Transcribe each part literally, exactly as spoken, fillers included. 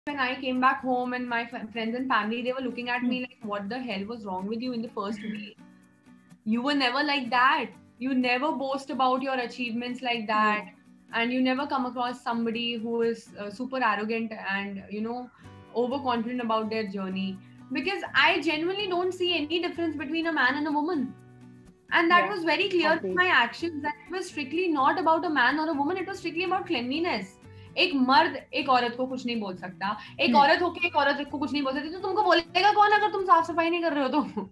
when I came back home and my f- friends and family, they were looking at Hmm. me like, what the hell was wrong with you in the first week? You were never like that. You never boast about your achievements like that. Yeah. And you never come across somebody who is uh, super arrogant and, you know, overconfident about their journey. Because I genuinely don't see any difference between a man and a woman. And that Yeah. was very clear from Agreed. my actions that it was strictly not about a man or a woman, it was strictly about cleanliness. एक मर्द एक औरत को कुछ नहीं बोल सकता, एक Hmm. औरत होके एक औरत को कुछ नहीं बोल सकती, तो तुमको बोलेगा कौन अगर तुम साफ सफाई नहीं कर रहे हो तो.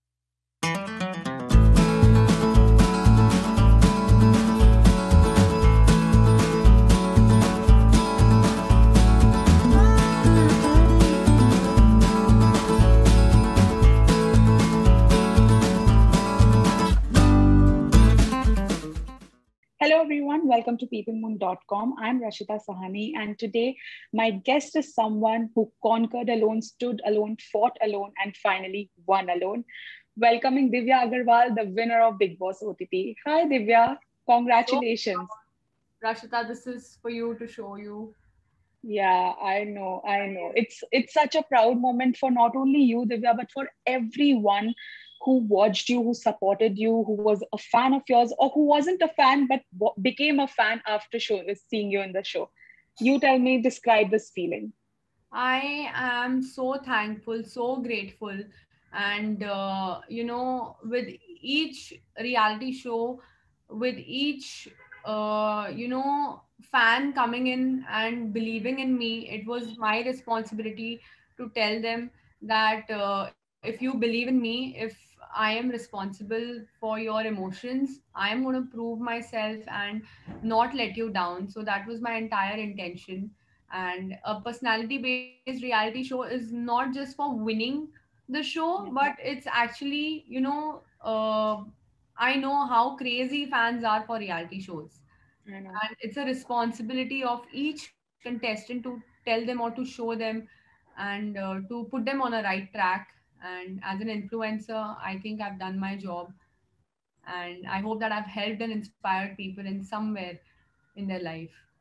Hello, everyone. Welcome to people moon dot com. I'm Rashita Sahani, and today my guest is someone who conquered alone, stood alone, fought alone, and finally won alone. Welcoming Divya Agarwal, the winner of Big Boss O T T. Hi, Divya. So, Congratulations. Rashita, this is for you to show you. Yeah, I know, I know. It's it's such a proud moment for not only you, Divya, but for everyone who watched you, who supported you, who was a fan of yours, or who wasn't a fan but w- became a fan after show, seeing you in the show. You tell me, describe this feeling. I am so thankful, so grateful. And, uh, you know, with each reality show, with each, uh, you know, fan coming in and believing in me, it was my responsibility to tell them that uh, if you believe in me, if I am responsible for your emotions, I am going to prove myself and not let you down. So that was my entire intention. And a personality based reality show is not just for winning the show, Yeah, but it's actually, you know, uh, I know how crazy fans are for reality shows, I know. and it's a responsibility of each contestant to tell them or to show them and uh, to put them on a right track. And as an influencer, I think I've done my job, and I hope that I've helped and inspired people in somewhere in their life.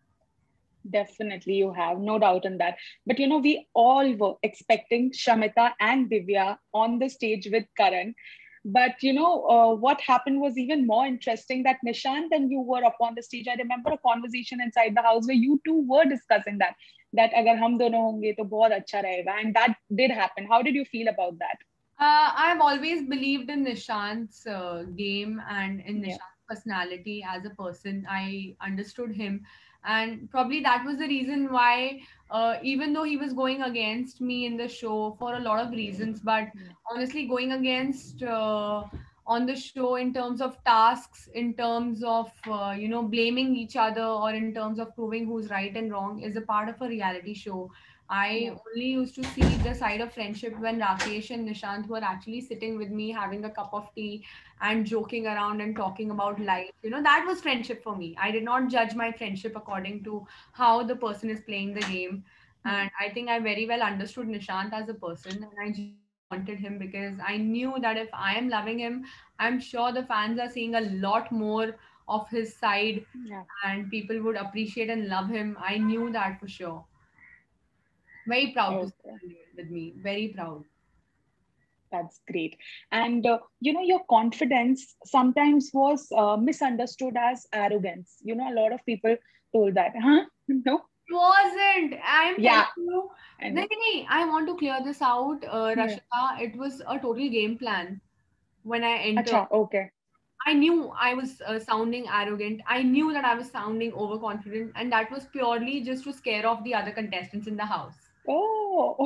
Definitely, you have no doubt in that. But you know, we all were expecting Shamita and Divya on the stage with Karan. But you know, uh, what happened was even more interesting that Nishant and you were up on the stage. I remember a conversation inside the house where you two were discussing that, that agar hum dono honge to bahut acha rahega. And that did happen. How did you feel about that? Uh, I've always believed in Nishant's uh, game and in Yeah. Nishant's personality as a person. I understood him, and probably that was the reason why, uh, even though he was going against me in the show for a lot of reasons, but Yeah. honestly, going against uh, on the show in terms of tasks, in terms of uh, you know blaming each other, or in terms of proving who's right and wrong, is a part of a reality show. I Yeah. only used to see the side of friendship when Rakesh and Nishant were actually sitting with me, having a cup of tea and joking around and talking about life. You know, that was friendship for me. I did not judge my friendship according to how the person is playing the game. Hmm. And I think I very well understood Nishant as a person, and I genuinely wanted him because I knew that if I am loving him, I'm sure the fans are seeing a lot more of his side Yeah. and people would appreciate and love him. I knew that for sure. Very proud to Okay. stand here with me. Very proud. That's great. And uh, you know, your confidence sometimes was uh, misunderstood as arrogance. You know, a lot of people told that, huh? No? It wasn't. I'm telling Yeah, you. I No, know. no, no, I want to clear this out, uh, Yeah. Rashita. It was a total game plan when I entered. Acha, okay. I knew I was uh, sounding arrogant. I knew that I was sounding overconfident, and that was purely just to scare off the other contestants in the house. Oh,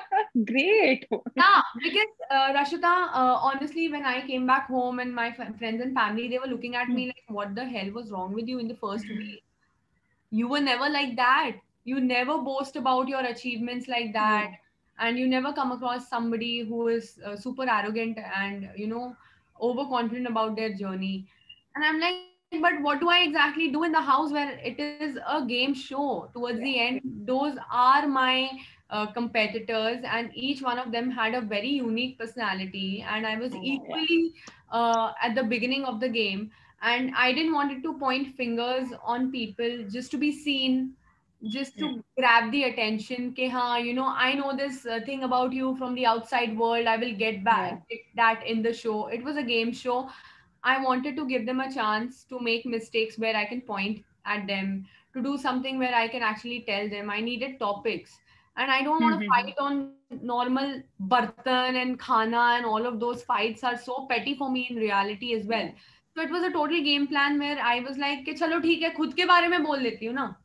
great. Yeah, because uh, Rashita, uh, honestly, when I came back home and my f- friends and family, they were looking at Hmm. me like, "What the hell was wrong with you in the first week? You were never like that. You never boast about your achievements like that, Yeah. and you never come across somebody who is uh, super arrogant and you know overconfident about their journey." And I'm like, but what do I exactly do in the house where it is a game show? Towards the end, Yeah. those are my uh, competitors, and each one of them had a very unique personality, and I was I know. Yeah. equally uh, at the beginning of the game, and I didn't want it to point fingers on people just to be seen just Hmm. to grab the attention ke haan, you know, I know this uh, thing about you from the outside world, I will get back Yeah. get that in the show. It was a game show. I wanted to give them a chance to make mistakes where I can point at them, to do something where I can actually tell them. I needed topics. And I don't want to Hmm. fight on normal bartan and khana, and all of those fights are so petty for me in reality as well. Yeah. So it was a total game plan where I was like, कि चलो ठीक है खुद के बारे में बोल लेती हूँ ना.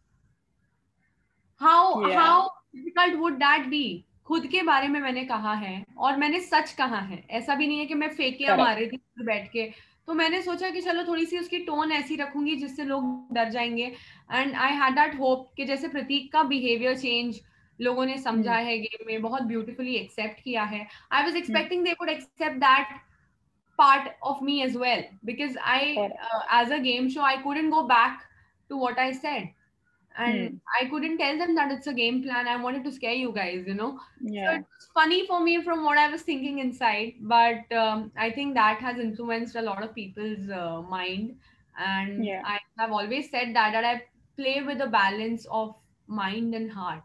How Yeah. How difficult would that be. खुद के बारे में मैंने कहा है और मैंने सच कहा है. ऐसा भी नहीं है कि मैं फेकिया Correct. मार रही थी खुद बैठ के. तो मैंने सोचा कि चलो थोड़ी सी उसकी टोन ऐसी रखूंगी जिससे लोग डर जाएंगे. And I had that hope कि जैसे प्रतीक का बिहेवियर चेंज लोगों ने समझा Hmm. है गेम में, बहुत ब्यूटीफुली एक्सेप्ट किया है. I was Hmm. Expecting they would accept that part of me as well, because I Correct. uh, as a game show I couldn't go back to what I said, and Hmm. I couldn't tell them that it's a game plan. I wanted to scare you guys, you know. So Yeah. it was funny for me from what I was thinking inside, but um, I think that has influenced a lot of people's uh, mind. And Yeah. I have always said that that I play with a balance of mind and heart.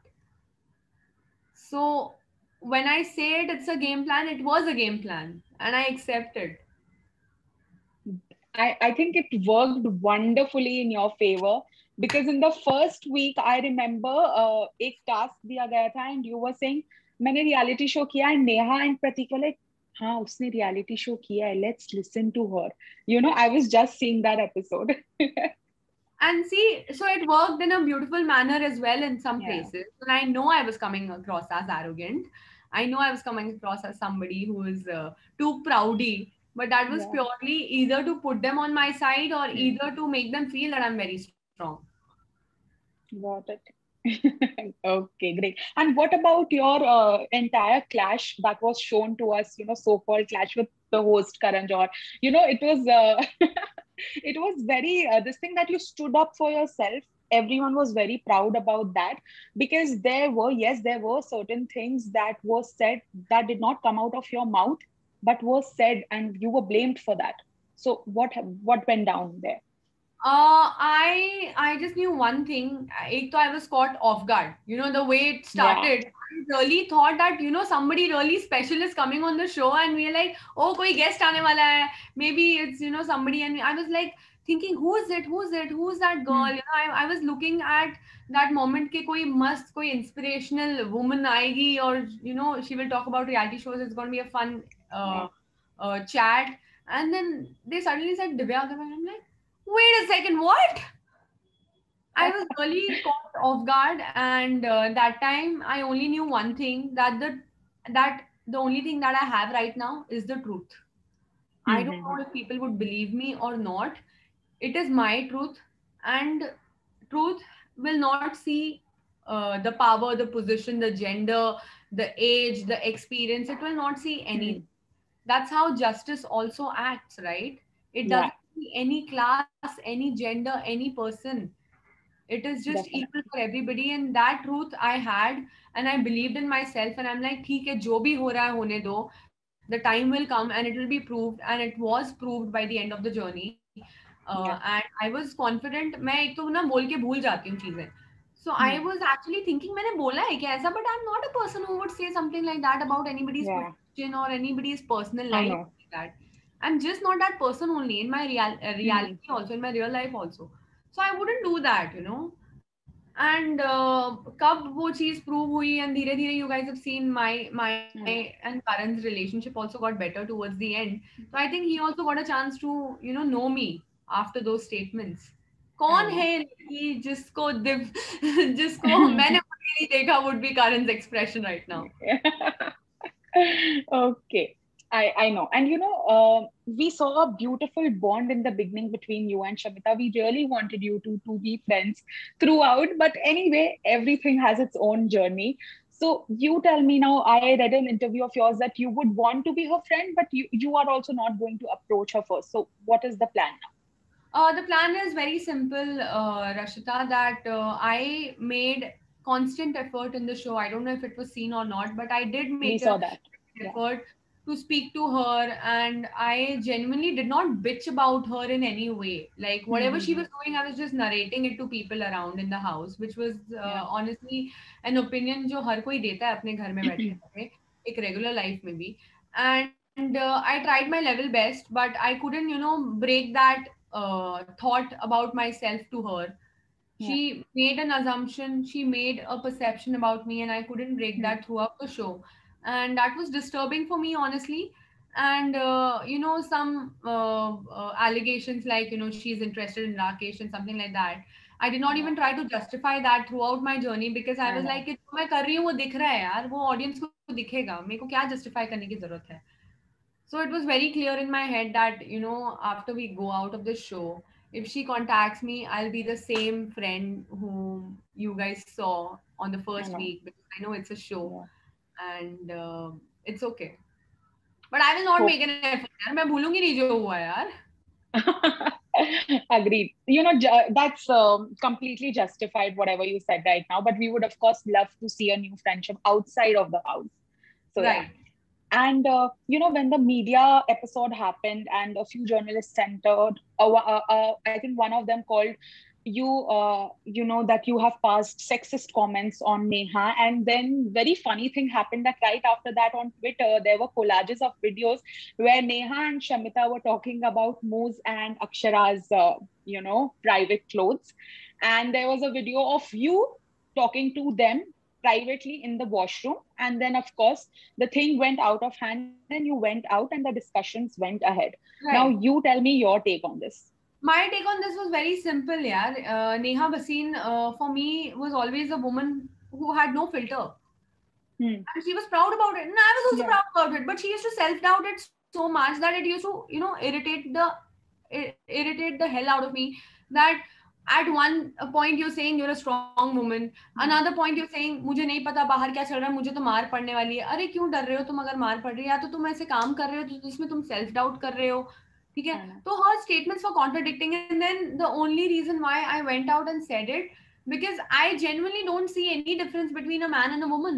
So when I say it, it's a game plan. It was a game plan, and I accepted. I, I think it worked wonderfully in your favor because in the first week I remember uh, एक task दिया गया था and you were saying मैंने reality show किया and Neha and Pratik were like हाँ उसने reality show किया है, let's listen to her. You know, I was just seeing that episode. And see, so it worked in a beautiful manner as well in some Yeah. places. And I know I was coming across as arrogant. I know I was coming across as somebody who is uh, too proudy. But that was Yeah. purely either to put them on my side or Hmm. either to make them feel that I'm very strong. Got it. Okay, great. And what about your uh, entire clash that was shown to us, you know, so-called clash with the host Karan Johar? You know, it was uh, it was very uh, this thing that you stood up for yourself. Everyone was very proud about that because there were, yes, there were certain things that were said that did not come out of your mouth, but were said, and you were blamed for that. So what what went down there? Uh, I I just knew one thing. एक तो I was caught off guard. You know, the way it Yeah. started, I really thought that, you know, somebody really special is coming on the show, and we're like, oh, कोई guest आने वाला है. Maybe it's, you know, somebody, and I was like thinking, who is it? Who's it? Who's that girl? Hmm. You know, I, I was looking at that moment कि कोई मस्त कोई inspirational woman आएगी, or you know, she will talk about reality shows. It's going to be a fun uh, Yeah. uh, chat. And then they suddenly said Divya Agarwal. I'm like, wait a second, what? I was really caught off guard, and uh, that time I only knew one thing, that the that the only thing that I have right now is the truth. I don't Hmm. know if people would believe me or not. It is my truth, and truth will not see uh, the power, the position, the gender, the age, the experience. It will not see Hmm. anything. That's how justice also acts, right? It Yeah, doesn't see any class, any gender, any person. It is just equal definitely. for everybody, and that truth I had, and I believed in myself, and I'm like, ठीक है जो भी हो रहा है होने दो. The time will come and it will be proved, and it was proved by the end of the journey. uh, Yeah. and I was confident. मैं एक तो ना बोल के भूल जाती हूँ चीजें. So I Hmm. was actually thinking मैंने बोला है क्या ऐसा, but I'm not a person who would say something like that about anybody's Yeah, position or anybody's personal I life know. like that. I'm just not that person only in my real uh, Hmm. reality also, in my real life also. So I wouldn't do that, you know. And uh, कब वो चीज prove हुई, and धीरे धीरे you guys have seen my my I and know. Karan's relationship also got better towards the end. So I think he also got a chance to, you know know me after those statements. I कौन know. है लड़की जिसको दिव जिसको मैंने नहीं देखा would be Karan's expression right now. Okay. I, I know. And you know, uh, we saw a beautiful bond in the beginning between you and Shamita. We really wanted you two to be friends throughout. But anyway, everything has its own journey. So you tell me now, I read an interview of yours that you would want to be her friend, but you, you are also not going to approach her first. So what is the plan now? Uh, the plan is very simple, uh, Rashita, that uh, I made constant effort in the show. I don't know if it was seen or not, but I did We make a saw that. Yeah. effort to speak to her, and I genuinely did not bitch about her in any way. Like whatever she Mm-hmm. was doing, I was just narrating it to people around in the house, which was Yeah. uh, honestly an opinion जो हर कोई देता है अपने घर में बैठे बैठे एक regular life में भी. And uh, I tried my level best, but I couldn't, you know, break that uh, thought about myself to her. Yeah. She made an assumption, she made a perception about me, and I couldn't break Hmm. that throughout the show. And that was disturbing for me, honestly. And, uh, you know, some uh, uh, allegations like, you know, she's interested in Rakesh and something like that. I did not Yeah. even try to justify that throughout my journey because I I was know. like, कि जो मैं कर रही हूँ वो दिख रहा है यार, वो audience को दिखेगा, मेरे को क्या justify करने की जरूरत है. So it was very clear in my head that, you know, after we go out of the show, if she contacts me, I'll be the same friend whom you guys saw on the I first know. week because I know it's a show Yeah. and uh, it's okay. But I will not Hope. make an effort. यार मैं भूलूंगी नहीं जो हुआ यार. Agreed. You know, ju- that's um, completely justified, whatever you said right now. But we would, of course, love to see a new friendship outside of the house. So, yeah. Right. And, uh, you know, when the media episode happened and a few journalists entered, uh, uh, uh, I think one of them called you, uh, you know, that you have passed sexist comments on Neha. And then very funny thing happened that right after that on Twitter, there were collages of videos where Neha and Shamita were talking about Moose and Akshara's, uh, you know, private clothes. And there was a video of you talking to them privately in the washroom. And then, of course, the thing went out of hand and you went out and the discussions went ahead. Now, Right. you tell me your take on this. My take on this was very simple, yaar. Uh, Neha Bhasin, uh, for me, was always a woman who had no filter. Hmm. And she was proud about it, and I was also Yeah. proud about it. But she used to self doubt it so much that it used to, you know, irritate the ir- irritate the hell out of me. That at one point you're saying you're a strong woman, another Hmm. point you're saying मुझे नहीं पता बाहर क्या चल रहा है, मुझे तो मार पड़ने वाली है. अरे क्यों डर रहे हो तुम? अगर मार पड़ रही है या तो तुम ऐसे काम कर रहे हो तो जिसमें तुम सेल्फ डाउट कर रहे हो. ठीक है, I know. तो her statements were contradicting, and then the only reason why I went out and said it because I genuinely don't see any difference between a man and a woman.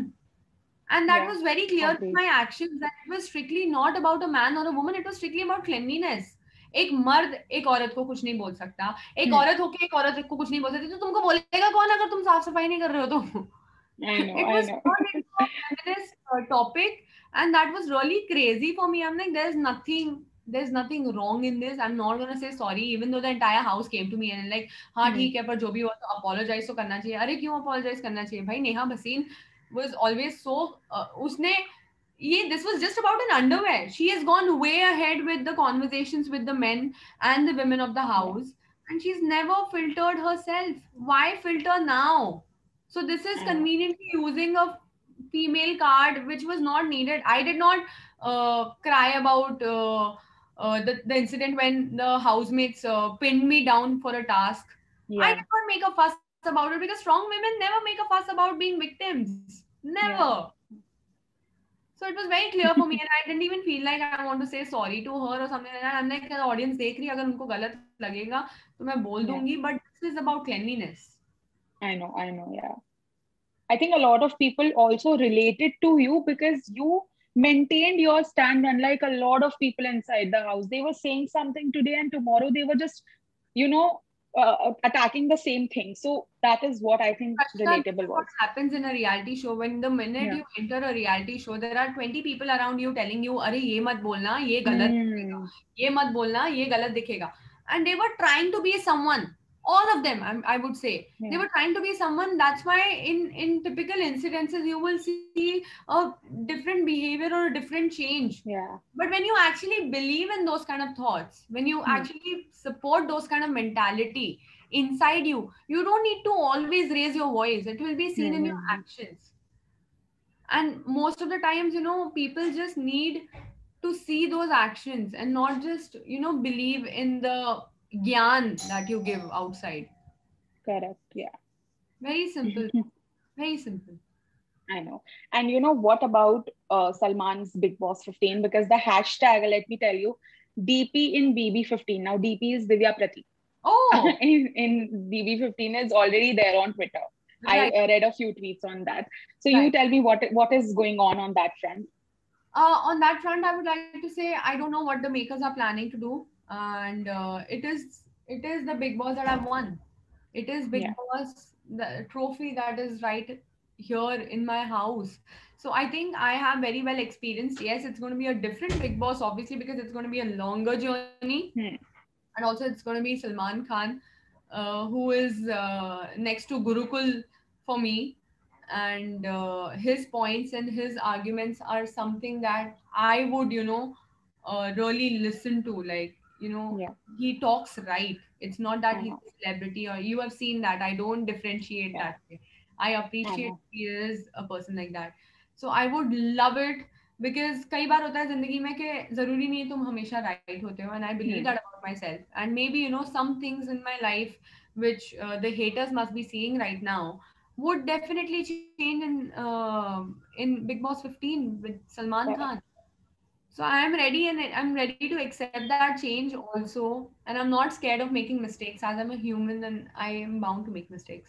And that Yeah. was very clear in Agreed. my actions that it was strictly not about a man or a woman, it was strictly about cleanliness. एक मर्द एक औरत को कुछ नहीं बोल सकता, एक Hmm. औरत होके एक औरत को कुछ नहीं बोल सकती, तो तुमको बोलेगा कौन अगर तुम साफ सफाई नहीं कर रहे हो तो. I know. It I was know. turned into a feminist uh, topic, and that was really crazy for me. I'm like, there's nothing there's nothing wrong in this. I'm not gonna say sorry, even though the entire house came to me and like, हाँ Hmm. ठीक है पर जो भी हुआ तो apologize तो करना चाहिए. अरे क्यों apologize करना चाहिए भाई? Neha Bhasin was always so uh, उसने ये this was just about an underwear. She has gone way ahead with the conversations with the men and the women of the Yeah. house, and she's never filtered herself. Why filter now? So this is I know. conveniently using a female card which was not needed. I did not uh, cry about uh, uh, the, the incident when the housemates uh, pinned me down for a task. I Yeah. did not make a fuss about it because strong women never make a fuss about being victims. Never. Yeah. So it was very clear for me, and I didn't even feel like I want to say sorry to her or something like that. I'm like, the audience देख रही है, अगर उनको गलत लगेगा तो मैं बोल दूंगी. Yeah. But this is about cleanliness. I know. I know. Yeah. I think a lot of people also related to you because you maintained your stand, unlike a lot of people inside the house. They were saying something today, and tomorrow they were just, you know, uh, attacking the same thing. So that is what I think Rashida, this relatable is what was. happens in a reality show. When the minute Yeah. you enter a reality show, there are twenty people around you telling you, अरे ये मत बोलना, ये गलत दिखेगा, Hmm. ये मत बोलना, ये गलत दिखेगा. And they were trying to be someone. All of them, I'm- I would say, they Yeah. were trying to be someone. That's why in in typical incidences, you will see a different behavior or a different change. Yeah. But when you actually believe in those kind of thoughts, when you Hmm. actually support those kind of mentality inside you, you don't need to always raise your voice. It will be seen in your Hmm. actions. And most of the times, you know, people just need to see those actions and not just, you know, believe in the gyan that you give outside. Correct. Yeah. Very simple. Very simple. I know. And you know what about uh, Salman's Big Boss fifteen? Because the hashtag, let me tell you, D P in B B fifteen. Now, D P is Divya Pratik. Oh, in, in B B fifteen is already there on Twitter. I right, uh, read a few tweets on that. So you right. tell me what what is going on on that front. Uh, on that front, I would like to say I don't know what the makers are planning to do, and uh, it is it is the Big Boss that I've won. It is Big Yeah. Boss, the trophy that is right here in my house. So I think I have very well experienced. Yes, it's going to be a different Big Boss, obviously, because it's going to be a longer journey, Hmm. and also it's going to be Salman Khan, uh, who is uh, next to Gurukul for me, and uh, his points and his arguments are something that I would, you know, uh, really listen to. Like, you know, Yeah. he talks right. It's not that he's Uh-huh. a celebrity, or you have seen that. I don't differentiate Yeah. that way. I I appreciate know. he is a person like that. So I would love it, because कई बार होता है जिंदगी में कि जरूरी नहीं है तुम हमेशा राइट होते हो, and I believe that Hmm. about myself, and maybe you know some things in my life which uh, the haters must be seeing right now would definitely change in uh, in Big Boss fifteen with Salman Khan. Correct. So I am ready, and I'm ready to accept that change also, and I'm not scared of making mistakes. As I'm a human, then I am bound to make mistakes.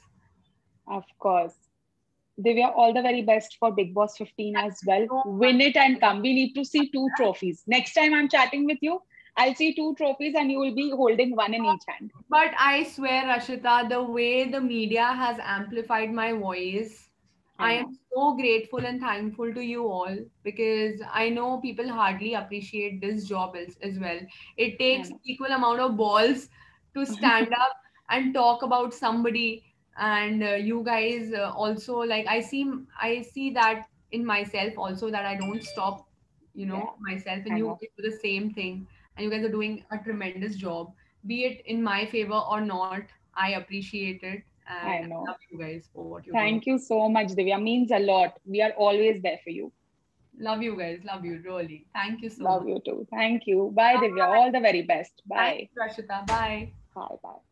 Of course. Divya, all the very best for Big Boss fifteen Thank as you well. so much. Win it and come. We need to see two trophies. Next time I'm chatting with you, I'll see two trophies and you will be holding one in each hand. But I swear, Rashita, the way the media has amplified my voice, I I know. am so grateful and thankful to you all, because I know people hardly appreciate this job as, as well. It I takes know. equal amount of balls to stand up and talk about somebody. And uh, you guys uh, also, like, I see I see that in myself also, that I don't stop, you Yeah, know, myself, and I you know. guys do the same thing, and you guys are doing a tremendous job, be it in my favor or not. I appreciate it, and I I know. love you guys for what you're doing. Thank you so much, Divya. Means a lot. We are always there for you. Love you guys. Love you, really. Thank you so Love much. you too. Thank you. Bye, Divya. Bye. All the very best. Thank Bye. you, Rashita. Bye. Bye. Bye.